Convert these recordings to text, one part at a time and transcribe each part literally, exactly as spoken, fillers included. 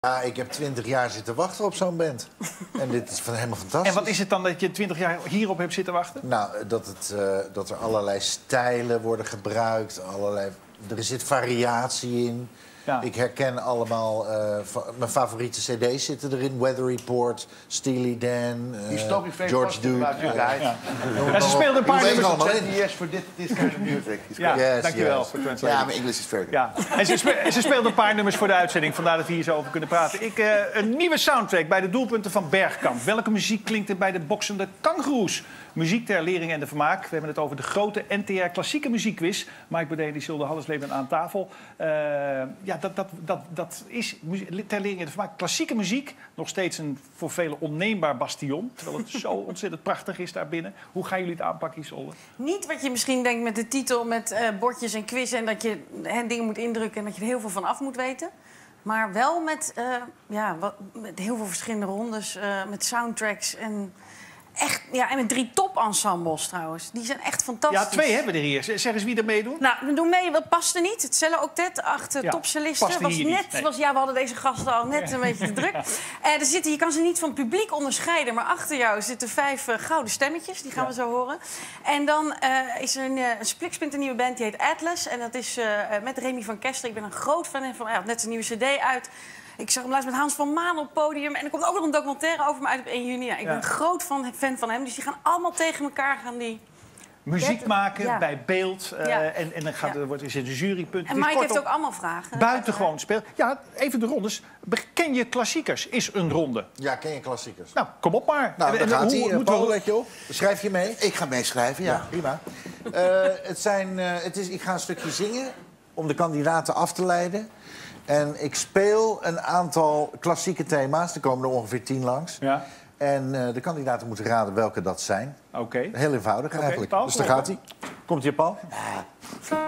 Ja, ik heb twintig jaar zitten wachten op zo'n band. En dit is van helemaal fantastisch. En wat is het dan dat je twintig jaar hierop hebt zitten wachten? Nou, dat, het, uh, dat er allerlei stijlen worden gebruikt. Allerlei, er zit variatie in. Ja. Ik herken allemaal... Uh, mijn favoriete cd's zitten erin. Weather Report, Steely Dan, uh, George Duke. Ja, ja. Ja. Ja, ze speelden een paar nummers. twenty years for this, this kind of music. Ja, yes, dankjewel yes. voor translating. Ja, mijn Engels is very good. Ja. En ze, spe ze speelden een paar nummers voor de uitzending. Vandaar dat we hier zo over kunnen praten. Ik, uh, een nieuwe soundtrack bij de doelpunten van Bergkamp. Welke muziek klinkt er bij de boksende kangoeroes? Muziek ter lering en de vermaak. We hebben het over de grote N T R klassieke muziekquiz. Mike Baudet, die Zulde Hallesleben aan tafel. Uh, ja, dat, dat, dat, dat is ter lering en de vermaak. Klassieke muziek, nog steeds een voor velen onneembaar bastion. Terwijl het zo ontzettend prachtig is daarbinnen. Hoe gaan jullie het aanpakken, Isolde? Niet wat je misschien denkt met de titel, met uh, bordjes en quiz... en dat je hè, dingen moet indrukken en dat je er heel veel van af moet weten. Maar wel met, uh, ja, wat, met heel veel verschillende rondes, uh, met soundtracks en... Echt, ja, en met drie topensembles trouwens. Die zijn echt fantastisch. Ja, twee hebben we er hier. Zeg eens wie er meedoet. Nou, we doen mee. Wat paste niet? Het Celle Octet, acht ja, topsolisten. Was net, nee. was, ja, we hadden deze gasten al net een beetje te druk. Uh, er zitten, je kan ze niet van het publiek onderscheiden. Maar achter jou zitten vijf uh, gouden stemmetjes. Die gaan ja. we zo horen. En dan uh, is er een, uh, een spliksplinternieuwe band die heet Atlas. En dat is uh, met Remy van Kester. Ik ben een groot fan van. Hij had net zijn nieuwe cd uit. Ik zag hem laatst met Hans van Maan op het podium. En er komt ook nog een documentaire over me uit op één juni. Ja, ik ben ja. een groot fan, fan van hem. Dus die gaan allemaal tegen elkaar gaan die... Muziek maken ja. bij beeld. Uh, ja. en, en dan gaat, ja. er wordt, is het een jurypunt. En Mike heeft ook allemaal vragen. Buitengewoon speel. Ja, even de rondes. Ken je klassiekers? Is een ronde. Ja, ken je klassiekers? Nou, kom op maar. Nou, dan gaat hij. Paul, let je op. Schrijf je mee? Ik ga meeschrijven, ja. ja prima. uh, het zijn, uh, het is, ik ga een stukje zingen om de kandidaten af te leiden. En ik speel een aantal klassieke thema's. Er komen er ongeveer tien langs. Ja. En uh, de kandidaten moeten raden welke dat zijn. Oké. Okay. Heel eenvoudig okay, eigenlijk. Paul, dus daar gaat hij. Komt hier, Paul? Ja.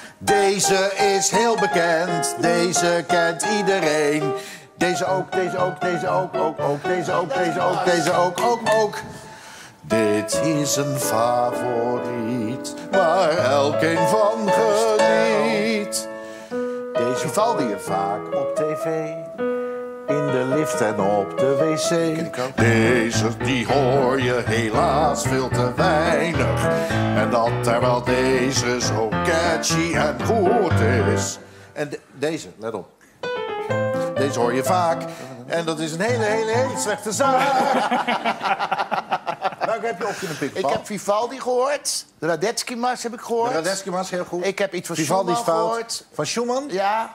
Deze is heel bekend. Deze kent iedereen. Deze ook, deze ook, deze ook, ook, ook. Deze ook, deze ook, deze ook, ook, ook. Dit is een favoriet waar elkeen van geniet. Deze val je vaak op tv, in de lift en op de wc. Deze die hoor je helaas veel te weinig. En dat terwijl deze zo catchy en goed is. En de deze, let op. Deze hoor je vaak. En dat is een hele, hele, hele slechte zaak. Welke heb je op kunnen pikken, Ik heb Vivaldi gehoord. De Radetzky-mars heb ik gehoord. De Radetzky-mars, heel goed. Ik heb iets van Vivaldi Schumann gehoord. Van Schumann? Ja.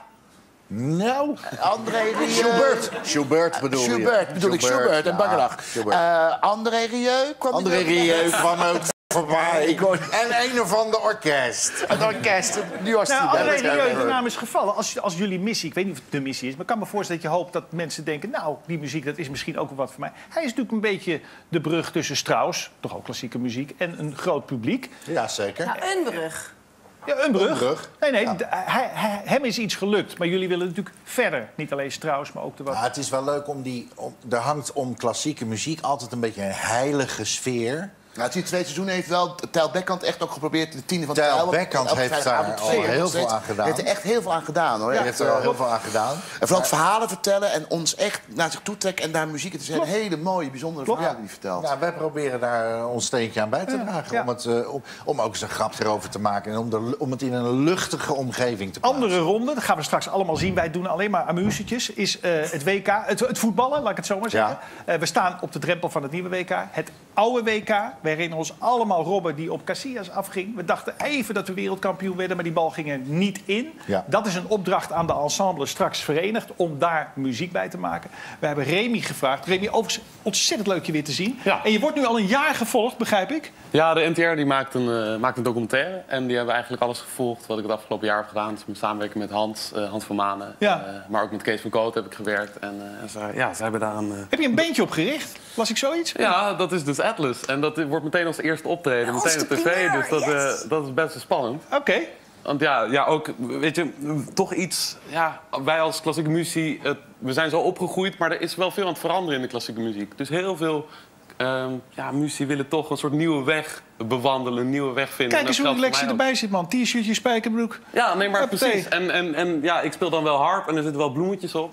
Nou. André Rieu. Schubert. Schubert bedoel je. Schubert bedoel ik. Schubert en Bacharach. Ja, uh, André Rieu kwam André Rieu kwam ook voorbij. Ik hoor... En een of ander orkest. Het orkest. Nu was nou, André Rieu, de naam is gevallen. Als, als jullie missie, ik weet niet of het de missie is... maar ik kan me voorstellen dat je hoopt dat mensen denken... nou, die muziek, dat is misschien ook wel wat voor mij. Hij is natuurlijk een beetje de brug tussen Strauss... toch ook klassieke muziek, en een groot publiek. Ja, zeker. Nou, een brug. Ja, een brug. Een brug. Nee, nee, ja. hij, hij, hem is iets gelukt. Maar jullie willen natuurlijk verder. Niet alleen Strauss, maar ook de wat... Ja, het is wel leuk om die... Om, er hangt om klassieke muziek altijd een beetje een heilige sfeer... Nou, het twee seizoenen heeft wel Tijl Bekkant echt ook geprobeerd... de tiende van Tijl Bekkant heeft daar al heel veel aan gedaan. Hij heeft er echt heel veel aan gedaan, hoor. Hij heeft er al heel veel aan gedaan. En vooral het verhalen vertellen en ons echt naar zich toe trekken... en daar muziek... Het zijn hele mooie, bijzondere verhalen die hij vertelt. Ja, wij proberen daar ons steentje aan bij te dragen. Ja. Om, het, uh, om, om ook eens een grap erover te maken... en om, de, om het in een luchtige omgeving te plaatsen. Andere ronde, dat gaan we straks allemaal zien. Wij doen alleen maar amusetjes. Is uh, het W K, het, het voetballen, laat ik het zo maar zeggen. Ja. Uh, we staan op de drempel van het nieuwe W K. Het oude W K. Wij herinneren ons allemaal Robben die op Casillas afging. We dachten even dat we wereldkampioen werden, maar die bal ging er niet in. Ja. Dat is een opdracht aan de ensemble straks verenigd om daar muziek bij te maken. We hebben Remy gevraagd. Remy, overigens ontzettend leuk je weer te zien. Ja. En je wordt nu al een jaar gevolgd, begrijp ik? Ja, de N T R die maakt, een, uh, maakt een documentaire. En die hebben eigenlijk alles gevolgd wat ik het afgelopen jaar heb gedaan. Dus met samenwerking met Hans, uh, Hans van Manen. Ja. Uh, maar ook met Kees van Koot heb ik gewerkt. En, uh, en ze, ja, ze hebben daar een... Uh... Heb je een bandje opgericht? Las ik zoiets? Ja, dat is dus Atlas. En dat wordt meteen als eerste optreden. Ja, meteen op tv. Dus dat, yes. uh, dat is best wel spannend. Oké. Okay. Want ja, ja, ook, weet je, toch iets... Ja, wij als klassieke muziek, uh, we zijn zo opgegroeid... maar er is wel veel aan het veranderen in de klassieke muziek. Dus heel veel... Um, ja, muzici willen toch een soort nieuwe weg bewandelen, een nieuwe weg vinden. Kijk eens hoe relaxed je erbij zit, man. T-shirtje, spijkerbroek. Ja, nee, maar precies. En, en, en ja, ik speel dan wel harp en er zitten wel bloemetjes op.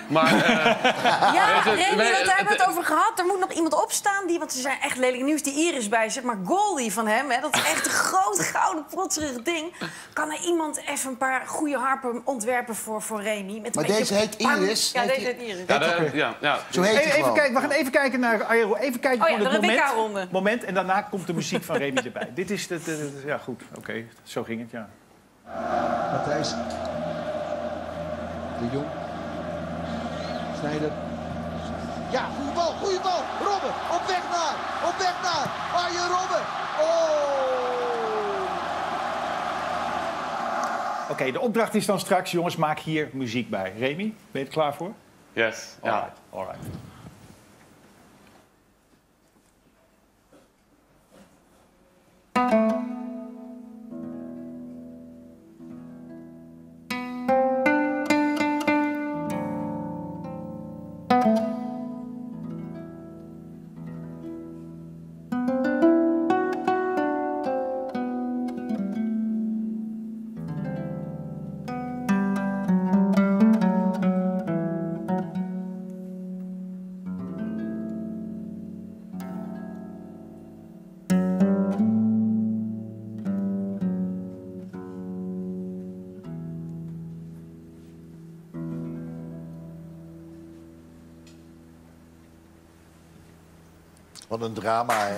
Maar, uh, ja, het, Remy, wij, daar hebben we het, het over gehad. Er moet nog iemand opstaan, die, want ze zijn echt lelijk nieuws. Die Iris bij, zeg maar Goldie van hem. Hè, dat is echt een groot, gouden, protserig ding. Kan er iemand even een paar goede harpen ontwerpen voor, voor Remy? Met maar beetje deze heet Iris? Ja, heet deze heet Iris. Ja, de, ja, ja. Zo heet Even, even kijken, we gaan even kijken naar Aero. Even kijken Oh ja, voor het de moment, Rebecca-ronde. moment. En daarna komt de muziek van Remy erbij. Dit is de, de, de- ja goed, oké, okay. Zo ging het, ja. Matthijs. De Jong. Snijder. Ja, goede bal, goede bal. Robben, op weg naar, op weg naar. Arjen Robben. Oh! Oké, okay, de opdracht is dan straks, jongens, maak hier muziek bij. Remy, ben je er klaar voor? Yes, ja. Alright, alright. Wat een drama, hè?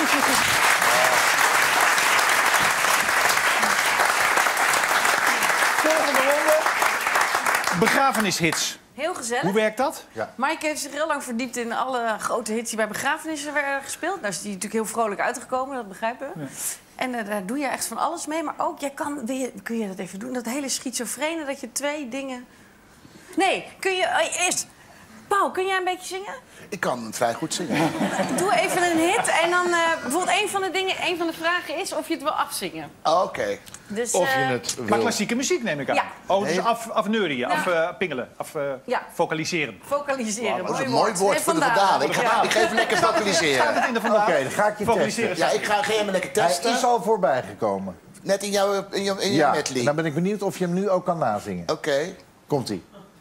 Volgende ronde. Begrafenishits. Heel gezellig. Hoe werkt dat? Mike heeft zich heel lang verdiept in alle grote hits die bij begrafenissen werden gespeeld. Nou is die natuurlijk heel vrolijk uitgekomen, dat begrijpen we. Ja. En uh, daar doe je echt van alles mee. Maar ook, jij kan, wil je, kun je dat even doen? Dat hele schizofrene, dat je twee dingen... Nee, kun je... Uh, eerst... Paul, kun jij een beetje zingen? Ik kan vrij goed zingen. Doe even een hit en dan... Uh, bijvoorbeeld een van de dingen, een van de vragen is of je het wil afzingen. Oké. Okay. Dus, of je uh, het wil. Maar klassieke muziek neem ik aan. Ja. Oh, dus af, afneurien, Ja. af uh, pingelen, af uh, Ja. vocaliseren. Vocaliseren, Dat is een mooi woord voor de vandaan. Ik, Ja. ik ga even lekker Gaat vocaliseren. het in de Oké, vandaag? okay, dan ga ik je Vocaliseren. testen. Ja, ik ga ga hem lekker Hij testen. is al voorbij gekomen. Net in jouw, in jouw, in jouw Ja, medley. en dan ben ik benieuwd of je hem nu ook kan nazingen. Oké. Okay. Komt-ie.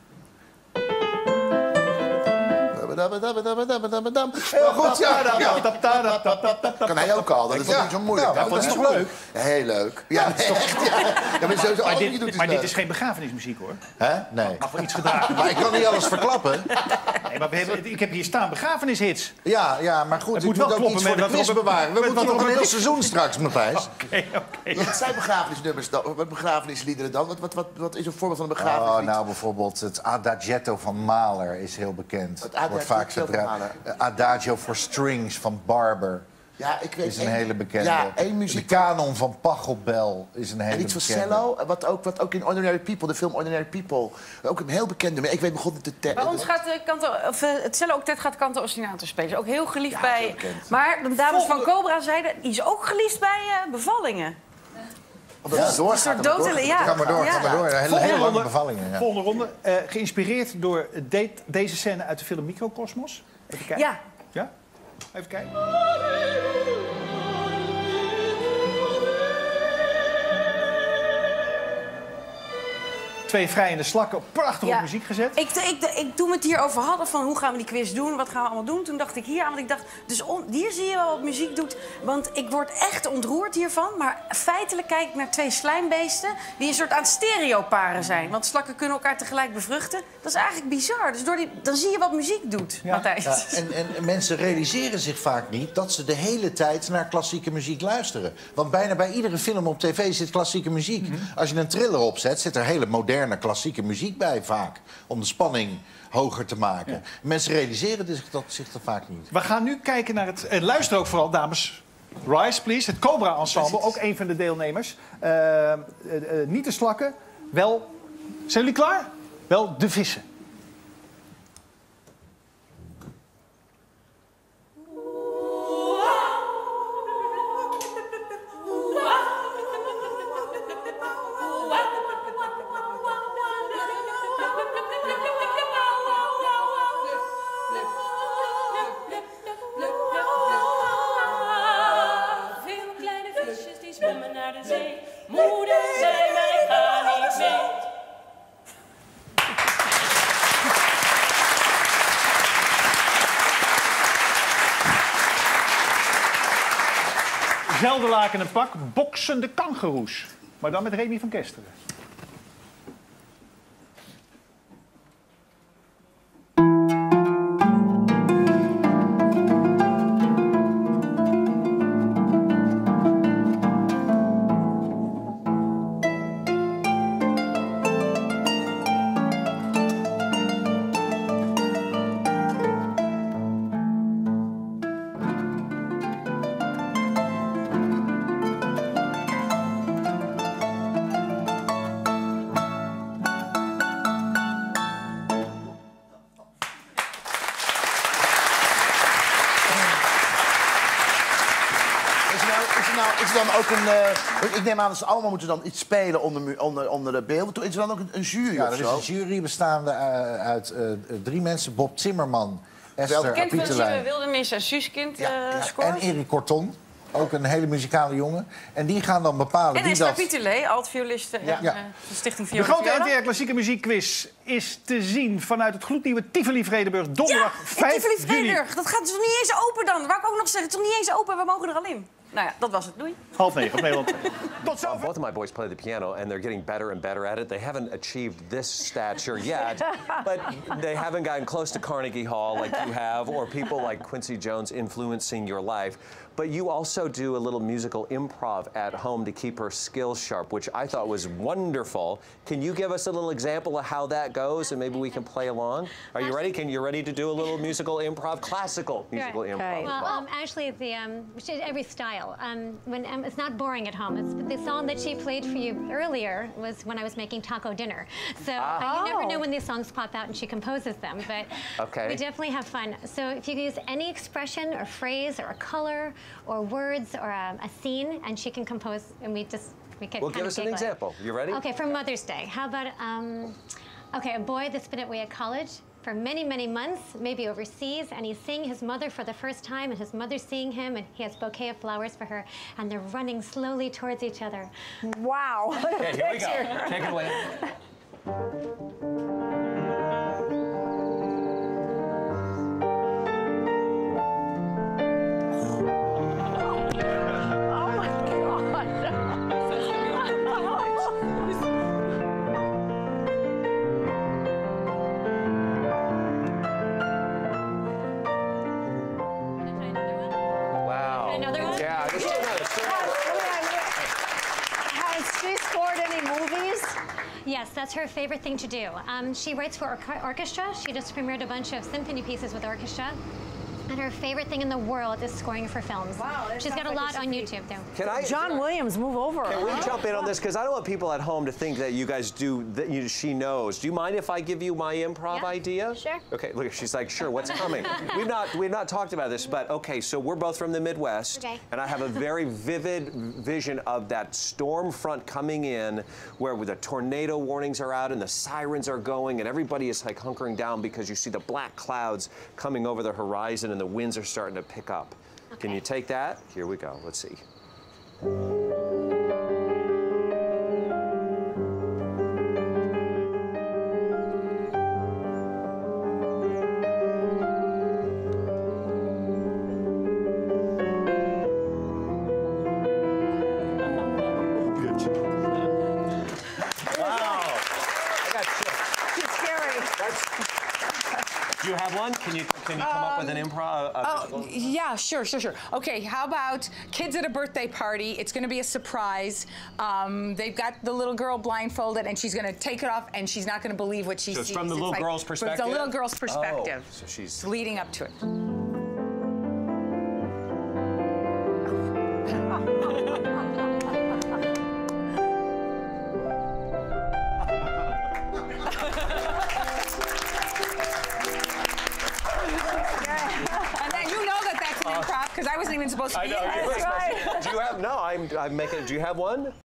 Heel goed, ja. ja. Kan hij ook al, dat is Ja. niet zo moeilijk. Ja, Nou, dat is dat toch leuk? Heel leuk. Ja, echt, ja. Ja, maar sowieso, Maar, alles wat je doet dit, is maar dit leuk. is geen begrafenismuziek, hoor. Hè? Nee. Maar voor iets gedragen. Maar ik kan niet alles verklappen. Nee, maar we hebben, ik heb hier staan begrafenishits. Ja, ja, maar goed, Het ik moet moet, wel ook kloppen iets voor met de wat quiz Robert- bewaren. We met moeten wat nog een Robert- heel seizoen straks, Matthijs. Oké, oké. Wat zijn begrafenisnummers dan? Wat begrafenisliederen dan? Wat, wat, wat, wat is een voorbeeld van een begrafenislied? Oh, nou bijvoorbeeld het Adagietto van Mahler is heel bekend. Het Adagietto Wordt vaak van gedraaid. Mahler. Adagio for Strings van Barber Ja, ik weet is een één- hele bekende. Ja, één muziek. De Kanon van Pachelbel is een hele En iets van bekende. cello, wat ook, wat ook in Ordinary People, de film Ordinary People, ook een heel bekende. Maar ik weet begon te te- Bij ons gaat de kanto, of, uh, het cello-octet gaat Canto Ostinato spelen. Ook heel geliefd Ja, bij... heel bekend. Maar de dames Volgende- van Cobra zeiden... die is ook geliefd bij uh, bevallingen. Omdat het doorgaat, Een soort dat het dood- doorgaat. ja. Ga maar door, Ja. ga maar door. Hele, hele Volgende lange ronde. bevallingen. Ja. Volgende ronde. Uh, geïnspireerd door de, deze scène uit de film Microcosmos. Even kijken. Ja. Ja? Even kijken. Twee vrijende slakken op prachtige Ja. muziek gezet. Ik, ik, ik, toen we het hierover hadden van hoe gaan we die quiz doen, wat gaan we allemaal doen, toen dacht ik hier aan, want ik dacht, dus on, hier zie je wel wat muziek doet, want ik word echt ontroerd hiervan, maar feitelijk kijk ik naar twee slijmbeesten die een soort aan stereoparen zijn, want slakken kunnen elkaar tegelijk bevruchten. Dat is eigenlijk bizar, dus door die, dan zie je wat muziek doet, Ja. Matthijs. Ja, en, en mensen realiseren zich vaak niet dat ze de hele tijd naar klassieke muziek luisteren. Want bijna bij iedere film op tv zit klassieke muziek. Mm-hmm. Als je een thriller opzet, zit er hele moderne klassieke muziek bij vaak. Om de spanning hoger te maken. Ja. Mensen realiseren zich dat, zich dat vaak niet. We gaan nu kijken naar het... En luister ook vooral, dames. Rise, please. Het Cobra Ensemble, ook een van de deelnemers. Uh, uh, uh, niet de slakken, wel... Zijn jullie klaar? Wel de vissen. Veel kleine visjes die zwemmen naar de zee. Moeder zei, maar ik ga niet mee. Zelfde laken en pak, boksende kangoeroes. Maar dan met Remy van Kesteren. Is er dan ook een... Uh, ik neem aan dat ze allemaal moeten dan iets spelen onder, onder, onder de beelden. Is er dan ook een, een jury Ja, of er zo? is een jury bestaande uh, uit uh, drie mensen. Bob Timmerman, Esther Bekend van Pieterlijn. Wildemis en Suuskind Ja, uh, ja. scores. En Erik Corton, ook een hele muzikale jongen. En die gaan dan bepalen En wie Esther dat... Pieterlee, alt-violiste en Ja. uh, de Stichting De Viola grote Viola. N T R Klassieke Muziekquiz is te zien vanuit het gloednieuwe Tivoli Vredenburg. Donderdag Ja, vijf Tivoli juli. Vredenburg. Dat gaat dus nog niet eens open dan. Wou ik ook nog zeggen, het is nog niet eens open. We mogen er al in. Nou ja, dat was het. Doei. Half negen op Nederland. Tot Uh, zover. both of my boys play the piano, and they're getting better and better at it. They haven't achieved this stature yet, but they haven't gotten close to Carnegie Hall like you have, or people like Quincy Jones influencing your life. But you also do a little musical improv at home to keep her skills sharp, which I thought was wonderful. Can you give us a little example of how that goes, and maybe we can play along? Are you ready? Can you ready to do a little musical improv, classical musical Right. improv? Well, um, actually, the um, she did every style. Um, when um, it's not boring at home. It's the song that she played for you earlier was when I was making taco dinner. So uh, you never know when these songs pop out and she composes them. But Okay. we definitely have fun. So if you use any expression or phrase or a color or words or um, a scene, and she can compose, and we just we can. Well, kind give of us an giggle. example. You ready? Okay, for Mother's Day. How about um, okay, a boy that's been away at college for many, many months, maybe overseas, and he's seeing his mother for the first time, and his mother's seeing him, and he has a bouquet of flowers for her, and they're running slowly towards each other. Wow. Okay, here we go. Take it away. Wow. Another one? Yeah, just another. Has she scored any movies? Yes, that's her favorite thing to do. Um, she writes for or- orchestra. She just premiered a bunch of symphony pieces with orchestra. And her favorite thing in the world is scoring for films. Wow, that She's got a sounds like lot a on sweet- YouTube, though. Can I? John Williams, move over. Can we jump in on this? Because I don't want people at home to think that you guys do, that you, she knows. Do you mind if I give you my improv Yeah, idea? sure. Okay, look, she's like, sure, what's coming? we've not we've not talked about this, but okay, so we're both from the Midwest. Okay. And I have a very vivid vision of that storm front coming in where the tornado warnings are out and the sirens are going and everybody is like hunkering down because you see the black clouds coming over the horizon and the winds are starting to pick up. Can you take that? Here we go. Let's see. She's scary. Do you have one? Can you can you come up with an improv? a Oh, musical? yeah, sure, sure, sure. Okay, how about kids at a birthday party? It's going to be a surprise. Um, they've got the little girl blindfolded, and she's going to take it off, and she's not going to believe what she So it's sees. from the little like- girl's From perspective? the little girl's perspective. Oh, so she's- It's leading up to it. And then you know that that's an improv because I wasn't even supposed to I be know. in you this. were supposed to- Do you have no? I'm I'm making. Do you have one?